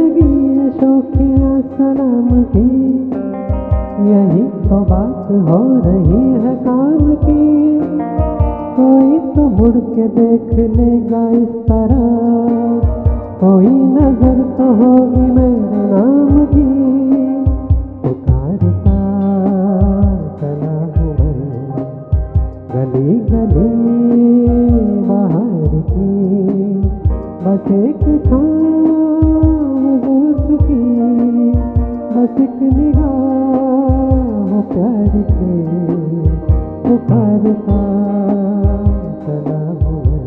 लगी है शौकिया सलाम की, यही तो बात हो रही है काम की। कोई तो मुड़ के देख लेगा इस तरह, कोई नजर तो होगी मेरे नाम की। पुकारता चला हूँ मैं गली गली बाहर की, बस एक छाँव जुल्फ की, बस एक निगाह प्यार के। पुकारता चला हूँ मैं।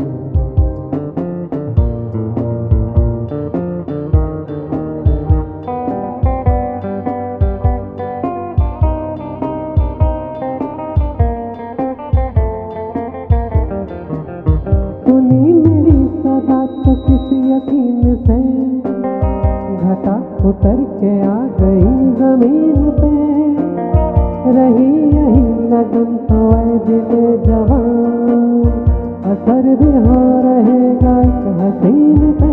सुनी मेरी सदा तो किसी यकीन से, घटा उतर के आ गई जमीन पे। रही यही लगन तो ऐ दिले जवान, असर भी हो रहेगा एक हसीन पे।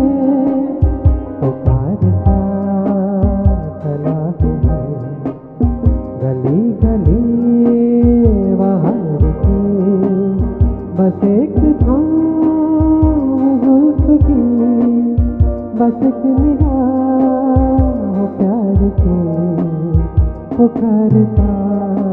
पुकारता चला हूँ मैं गली गली बाहर की, बस एक छाँव जुल्फ की, बस एक निगाह प्यार की। पुकारता